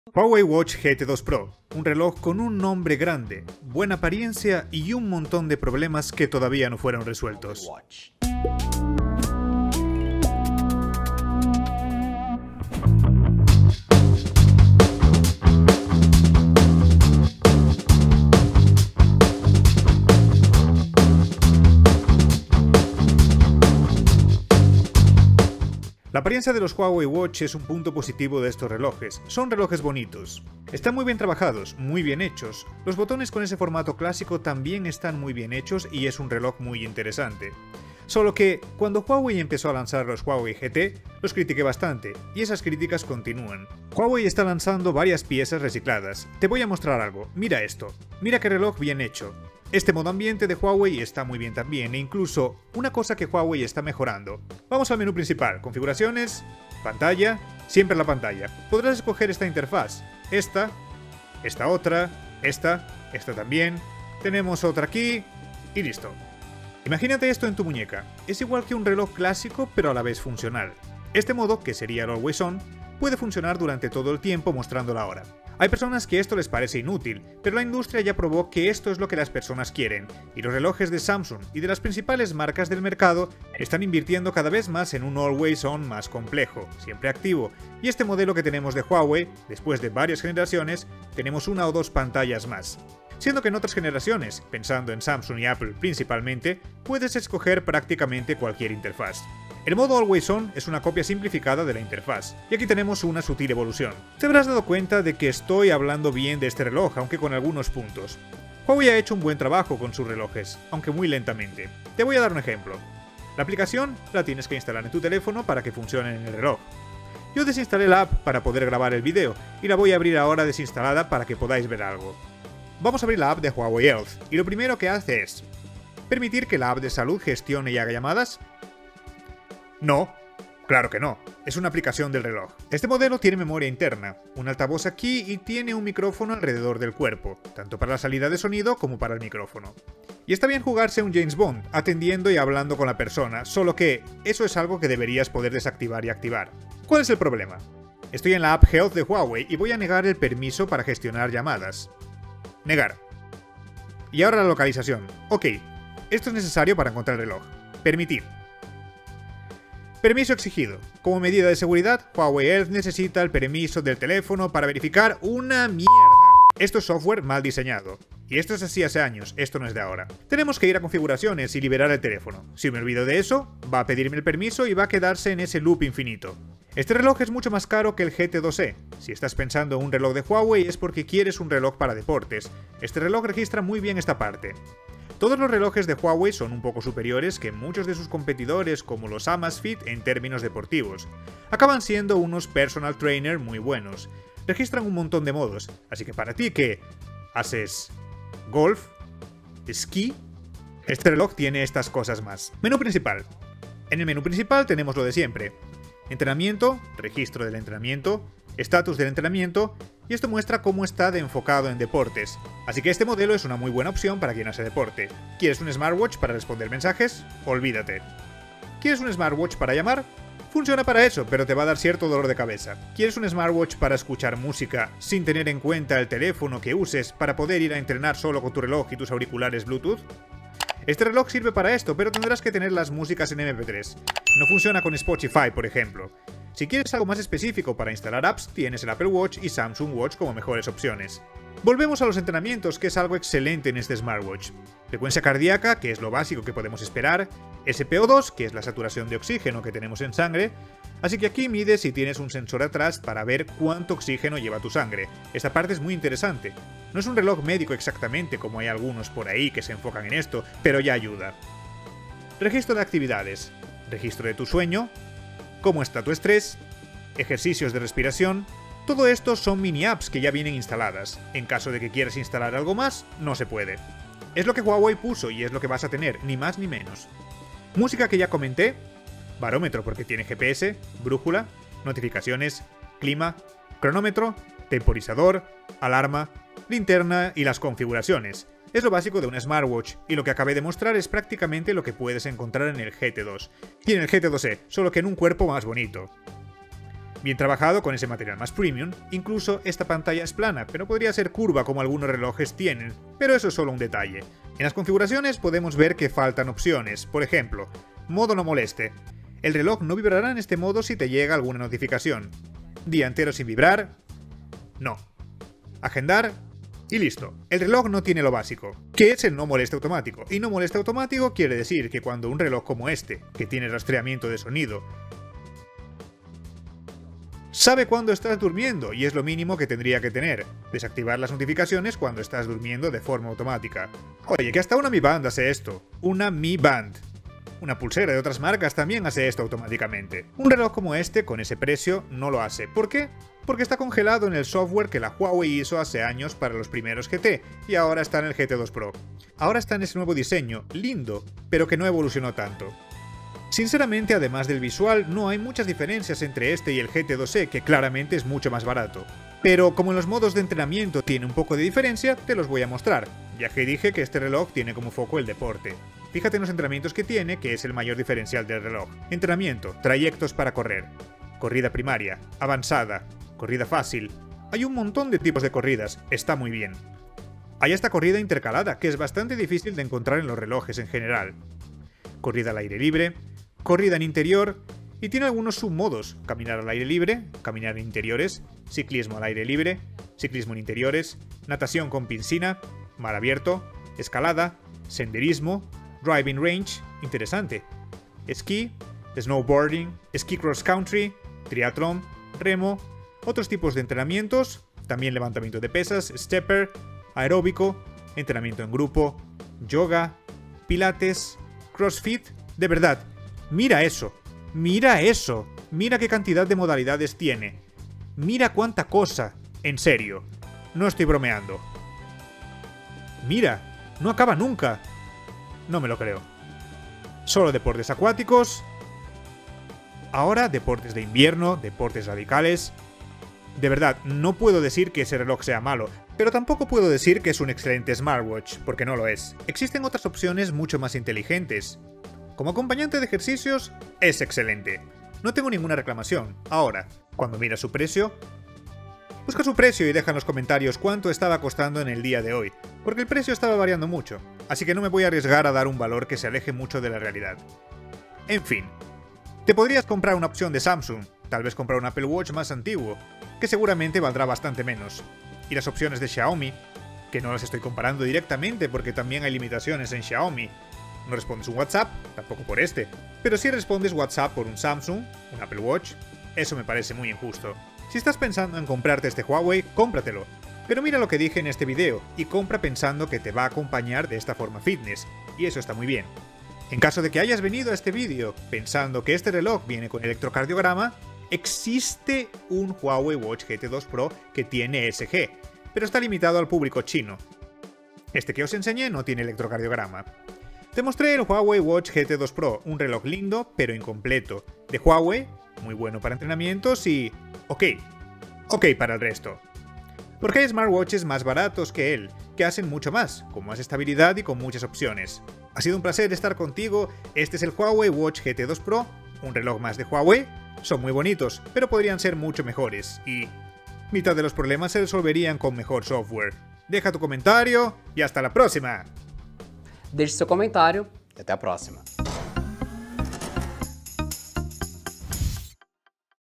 Huawei Watch GT2 Pro, un reloj con un nombre grande, buena apariencia y un montón de problemas que todavía no fueron resueltos. La apariencia de los Huawei Watch es un punto positivo de estos relojes. Son relojes bonitos. Están muy bien trabajados, muy bien hechos. Los botones con ese formato clásico también están muy bien hechos y es un reloj muy interesante. Solo que, cuando Huawei empezó a lanzar los Huawei GT, los critiqué bastante, y esas críticas continúan. Huawei está lanzando varias piezas recicladas. Te voy a mostrar algo. Mira esto. Mira qué reloj bien hecho. Este modo ambiente de Huawei está muy bien también, e incluso una cosa que Huawei está mejorando. Vamos al menú principal, configuraciones, pantalla, siempre la pantalla. Podrás escoger esta interfaz, esta otra, esta también, tenemos otra aquí, y listo. Imagínate esto en tu muñeca, es igual que un reloj clásico pero a la vez funcional. Este modo, que sería el Always On, puede funcionar durante todo el tiempo mostrando la hora. Hay personas que esto les parece inútil, pero la industria ya probó que esto es lo que las personas quieren, y los relojes de Samsung y de las principales marcas del mercado están invirtiendo cada vez más en un Always On más complejo, siempre activo, y este modelo que tenemos de Huawei, después de varias generaciones, tenemos una o dos pantallas más. Siendo que en otras generaciones, pensando en Samsung y Apple principalmente, puedes escoger prácticamente cualquier interfaz. El modo Always On es una copia simplificada de la interfaz, y aquí tenemos una sutil evolución. Te habrás dado cuenta de que estoy hablando bien de este reloj, aunque con algunos puntos. Huawei ha hecho un buen trabajo con sus relojes, aunque muy lentamente. Te voy a dar un ejemplo. La aplicación la tienes que instalar en tu teléfono para que funcione en el reloj. Yo desinstalé la app para poder grabar el vídeo, y la voy a abrir ahora desinstalada para que podáis ver algo. Vamos a abrir la app de Huawei Health, y lo primero que hace es permitir que la app de salud gestione y haga llamadas. No, claro que no, es una aplicación del reloj. Este modelo tiene memoria interna, un altavoz aquí y tiene un micrófono alrededor del cuerpo, tanto para la salida de sonido como para el micrófono. Y está bien jugarse un James Bond, atendiendo y hablando con la persona, solo que eso es algo que deberías poder desactivar y activar. ¿Cuál es el problema? Estoy en la app Health de Huawei y voy a negar el permiso para gestionar llamadas. Negar. Y ahora la localización. Ok, esto es necesario para encontrar el reloj. Permitir. Permiso exigido. Como medida de seguridad, Huawei Health necesita el permiso del teléfono para verificar una mierda. Esto es software mal diseñado. Y esto es así hace años, esto no es de ahora. Tenemos que ir a configuraciones y liberar el teléfono. Si me olvido de eso, va a pedirme el permiso y va a quedarse en ese loop infinito. Este reloj es mucho más caro que el GT2e. Si estás pensando en un reloj de Huawei es porque quieres un reloj para deportes. Este reloj registra muy bien esta parte. Todos los relojes de Huawei son un poco superiores que muchos de sus competidores como los Amazfit en términos deportivos. Acaban siendo unos personal trainer muy buenos. Registran un montón de modos, así que para ti que haces golf, esquí, este reloj tiene estas cosas más. Menú principal. En el menú principal tenemos lo de siempre. Entrenamiento, registro del entrenamiento, estatus del entrenamiento, y esto muestra cómo está de enfocado en deportes. Así que este modelo es una muy buena opción para quien hace deporte. ¿Quieres un smartwatch para responder mensajes? Olvídate. ¿Quieres un smartwatch para llamar? Funciona para eso, pero te va a dar cierto dolor de cabeza. ¿Quieres un smartwatch para escuchar música sin tener en cuenta el teléfono que uses para poder ir a entrenar solo con tu reloj y tus auriculares Bluetooth? Este reloj sirve para esto, pero tendrás que tener las músicas en MP3. No funciona con Spotify, por ejemplo. Si quieres algo más específico para instalar apps, tienes el Apple Watch y Samsung Watch como mejores opciones. Volvemos a los entrenamientos, que es algo excelente en este smartwatch. Frecuencia cardíaca, que es lo básico que podemos esperar, SpO2, que es la saturación de oxígeno que tenemos en sangre, así que aquí mides si tienes un sensor atrás para ver cuánto oxígeno lleva tu sangre. Esta parte es muy interesante. No es un reloj médico exactamente, como hay algunos por ahí que se enfocan en esto, pero ya ayuda. Registro de actividades. Registro de tu sueño, cómo está tu estrés, ejercicios de respiración. Todo esto son mini apps que ya vienen instaladas. En caso de que quieras instalar algo más, no se puede. Es lo que Huawei puso y es lo que vas a tener, ni más ni menos. Música que ya comenté, barómetro porque tiene GPS, brújula, notificaciones, clima, cronómetro, temporizador, alarma, linterna y las configuraciones. Es lo básico de un smartwatch, y lo que acabé de mostrar es prácticamente lo que puedes encontrar en el GT2. Tiene el GT2e, solo que en un cuerpo más bonito. Bien trabajado con ese material más premium, incluso esta pantalla es plana, pero podría ser curva como algunos relojes tienen, pero eso es solo un detalle. En las configuraciones podemos ver que faltan opciones, por ejemplo, modo no moleste. El reloj no vibrará en este modo si te llega alguna notificación. Día entero sin vibrar, no. Agendar, y listo. El reloj no tiene lo básico, que es el no moleste automático. Y no moleste automático quiere decir que cuando un reloj como este, que tiene rastreamiento de sonido, sabe cuándo estás durmiendo y es lo mínimo que tendría que tener. Desactivar las notificaciones cuando estás durmiendo de forma automática. Oye, que hasta una Mi Band hace esto. Una Mi Band. Una pulsera de otras marcas también hace esto automáticamente. Un reloj como este, con ese precio, no lo hace. ¿Por qué? Porque está congelado en el software que la Huawei hizo hace años para los primeros GT, y ahora está en el GT2 Pro. Ahora está en ese nuevo diseño, lindo, pero que no evolucionó tanto. Sinceramente, además del visual, no hay muchas diferencias entre este y el GT2e, que claramente es mucho más barato. Pero como en los modos de entrenamiento tiene un poco de diferencia, te los voy a mostrar, ya que dije que este reloj tiene como foco el deporte. Fíjate en los entrenamientos que tiene, que es el mayor diferencial del reloj. Entrenamiento, trayectos para correr, corrida primaria, avanzada, corrida fácil. Hay un montón de tipos de corridas, está muy bien. Hay hasta corrida intercalada, que es bastante difícil de encontrar en los relojes en general. Corrida al aire libre, corrida en interior, y tiene algunos submodos: caminar al aire libre, caminar en interiores, ciclismo al aire libre, ciclismo en interiores, natación con piscina, mar abierto, escalada, senderismo, driving range, interesante, esquí, snowboarding, esquí cross country, triatlón, remo, otros tipos de entrenamientos, también levantamiento de pesas, stepper, aeróbico, entrenamiento en grupo, yoga, pilates, crossfit. De verdad, mira eso, mira eso, mira qué cantidad de modalidades tiene, mira cuánta cosa, en serio, no estoy bromeando. Mira, no acaba nunca. No me lo creo. Solo deportes acuáticos. Ahora deportes de invierno, deportes radicales. De verdad, no puedo decir que ese reloj sea malo, pero tampoco puedo decir que es un excelente smartwatch, porque no lo es. Existen otras opciones mucho más inteligentes. Como acompañante de ejercicios, es excelente. No tengo ninguna reclamación. Ahora, cuando mira su precio, busca su precio y deja en los comentarios cuánto estaba costando en el día de hoy, porque el precio estaba variando mucho, así que no me voy a arriesgar a dar un valor que se aleje mucho de la realidad. En fin, te podrías comprar una opción de Samsung, tal vez comprar un Apple Watch más antiguo, que seguramente valdrá bastante menos. Y las opciones de Xiaomi, que no las estoy comparando directamente porque también hay limitaciones en Xiaomi. No respondes un WhatsApp, tampoco por este, pero si respondes WhatsApp por un Samsung, un Apple Watch, eso me parece muy injusto. Si estás pensando en comprarte este Huawei, cómpratelo. Pero mira lo que dije en este video, y compra pensando que te va a acompañar de esta forma fitness, y eso está muy bien. En caso de que hayas venido a este vídeo pensando que este reloj viene con electrocardiograma, existe un Huawei Watch GT2 Pro que tiene ESG, pero está limitado al público chino. Este que os enseñé no tiene electrocardiograma. Te mostré el Huawei Watch GT2 Pro, un reloj lindo pero incompleto, de Huawei, muy bueno para entrenamientos y ok para el resto. Porque hay smartwatches más baratos que él, que hacen mucho más, con más estabilidad y con muchas opciones. Ha sido un placer estar contigo. Este es el Huawei Watch GT2 Pro, un reloj más de Huawei. Son muy bonitos, pero podrían ser mucho mejores, y mitad de los problemas se resolverían con mejor software. Deja tu comentario y hasta la próxima. Deixe seu comentário e até a próxima.